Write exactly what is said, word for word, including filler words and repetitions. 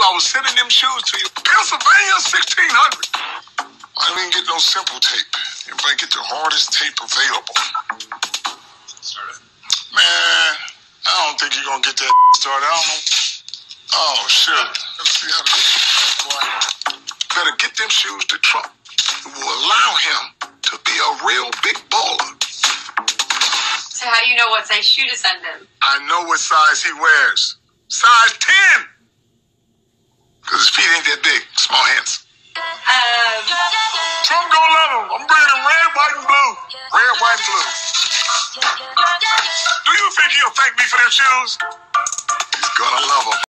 I was sending them shoes to you. Pennsylvania sixteen hundred. I didn't get no simple tape. Everybody get the hardest tape available. Man, I don't think you're going to get that started. I don't know. Oh, shit. Let's see how to get this boy. Better get them shoes to Trump. It will allow him to be a real big baller. So how do you know what size shoe to send him? I know what size he wears. Size ten. Because his feet ain't that big. Small hands. Um, Trump gonna love him. I'm bringing him red, white, and blue. Red, white, and blue. Do you think he'll thank me for them shoes? He's gonna love them.